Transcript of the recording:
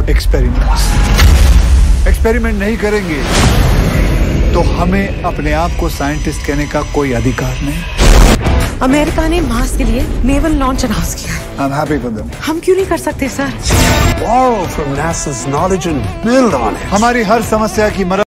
Experiment नहीं करेंगे तो हमें अपने आप को साइंटिस्ट कहने का कोई अधिकार नहीं। अमेरिका ने मार्स के लिए नेवल लॉन्च अनाउंस किया है। I'm happy for them. हम क्यों नहीं कर सकते sir? Borrow from NASA's knowledge and build on it. हमारी हर समस्या की मदद